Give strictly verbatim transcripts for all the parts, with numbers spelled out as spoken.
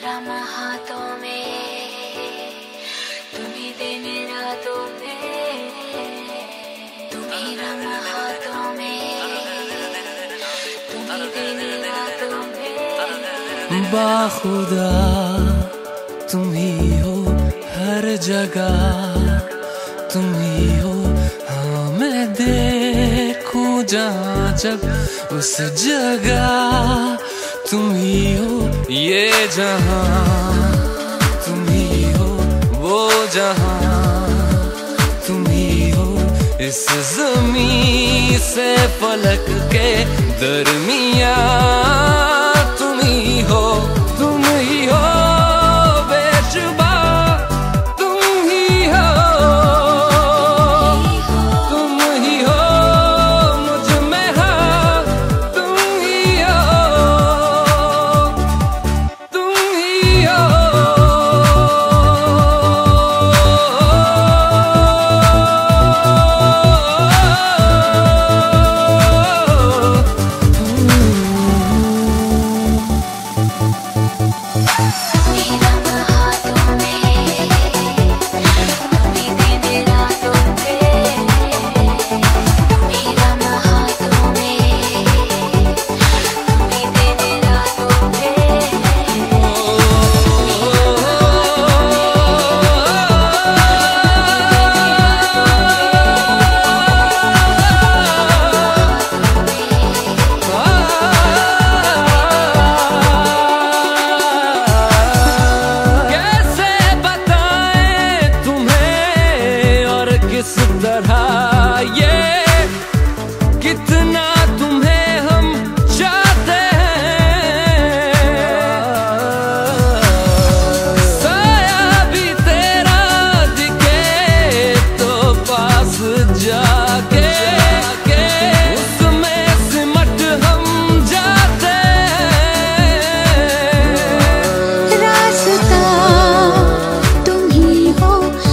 राम हाथों में, तुम्ही दिन रातों में, तुम्ही राम हाथों में, तुम्ही दिन रातों में। बाखुदा तुम ही हो हर जगह, तुम ही हो। हाँ मैं देखूं जहाँ जब उस जगह तुम ही हो। ये जहाँ तुम ही हो, वो जहाँ तुम ही हो। इस ज़मीं से फलक के दरमियाँ तुम ही हो, तुम ही हो बेशुबा, तुम ही हो, तुम ही हो मुझ में हाँ, तुम ही हो, तुम ही हो। किस तरह ये कितना तुम्हें हम चाहते हैं, साया भी तेरा दिखे तो पास जाके उसमें सिमट हम जाते हैं। रास्ता तुम ही हो,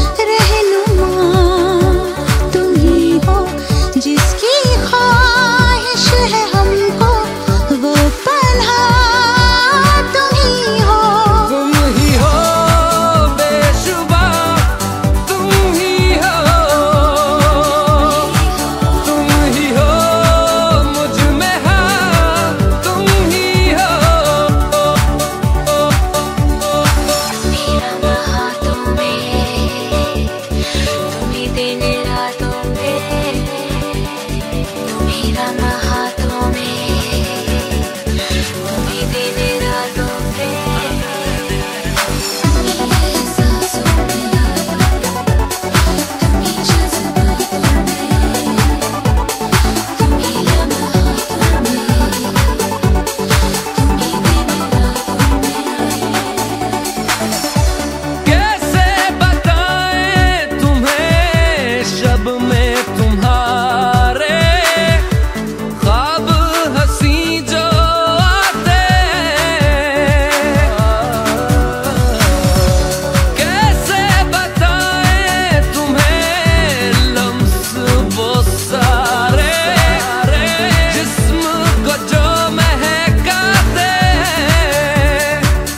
जिसकी ख्वाहिश है हमको वो पन्हा तुम ही हो, तुम ही हो बेशुबा, तुम ही हो, तुम ही हो मुझ में हाँ, तुम ही हो। तुम्ही राम हाथों में, तुम्ही दिन रातों में, तुम्ही राम हाथों में, तुम्ही दिन रातों में। तुम्ही एहसासों में, तुम्ही जज्बातों में, तुम्ही राम हाथों में, तुम्ही दिन रातों में। कैसे बताएं तुम्हें शब में तुम्हारे ख्वाब हंसी जो आते हैं, कैसे बताएं तुम्हें लम्स वो सारे जिस्म को जो महकाते हैं।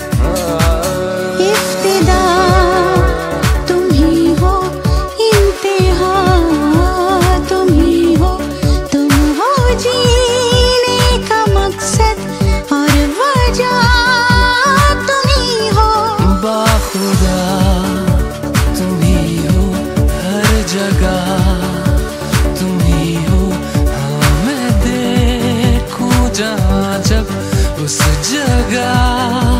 इब्तिदा तुम ही हो, इंतहा तुम ही हो, तुम हो जीने का मकसद और वजह तुम ही हो। बाखुदा तुम ही हो हर जगह, तुम ही हो। हाँ मैं देखूं जहाँ जब उस जगह